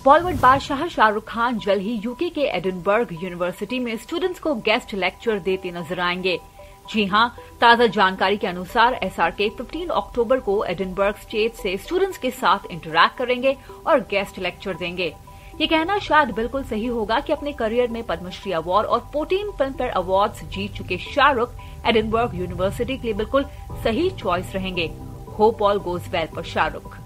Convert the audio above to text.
बॉलीवुड बादशाह शाहरुख खान जल्द ही यूके के एडिनबर्ग यूनिवर्सिटी में स्टूडेंट्स को गेस्ट लेक्चर देते नजर आएंगे। जी हां, ताजा जानकारी के अनुसार एसआरके 15 अक्टूबर को एडिनबर्ग स्टेट से स्टूडेंट्स के साथ इंटरैक्ट करेंगे और गेस्ट लेक्चर देंगे। ये कहना शायद बिल्कुल सही होगा कि अपने करियर में पद्मश्री अवार्ड और 14 फिल्मफेयर अवार्ड्स जीत चुके शाहरुख एडिनबर्ग यूनिवर्सिटी के लिए बिल्कुल सही चॉइस रहेंगे। Hope all goes well for Shahrukh.